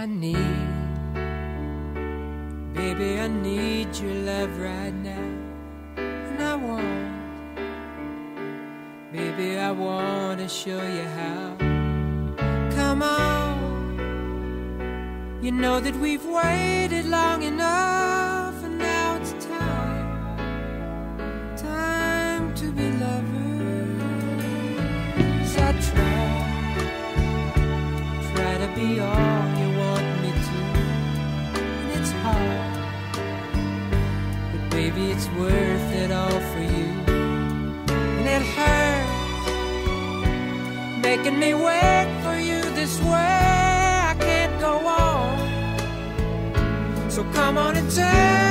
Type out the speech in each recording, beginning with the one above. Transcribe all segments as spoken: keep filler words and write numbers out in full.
I need, baby, I need your love right now. And I want, baby, I want to show you how. Come on, you know that we've waited long enough, and now it's time, time to be lovers. I try, try to be all you want me to, and it's hard, but baby, it's worth it all for you. And it hurts, making me wait for you this way. I can't go on, so come on and take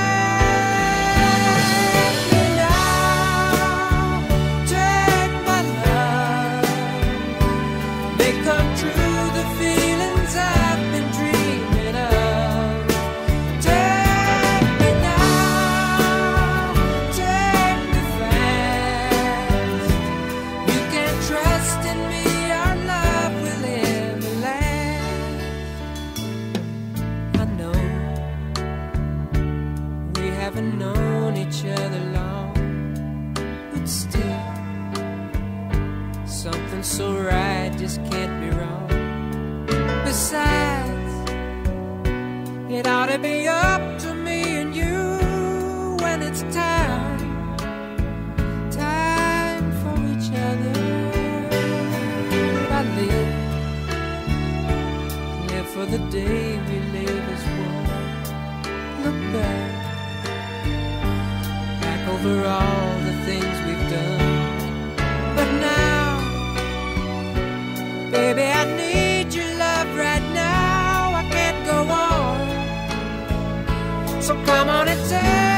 me now, take my love, make come true the feelings I've been dreaming of. Take me now, take me fast. You can trust in me, our love will ever last. I know we haven't known each other long, but still, something so right just can't be wrong. Besides, it ought to be up to me and you when it's time, time for each other. I live, live for the day we live as one. Look back, back over all the things we've done. But now, baby, I need your love right now. I can't go on, so come on and take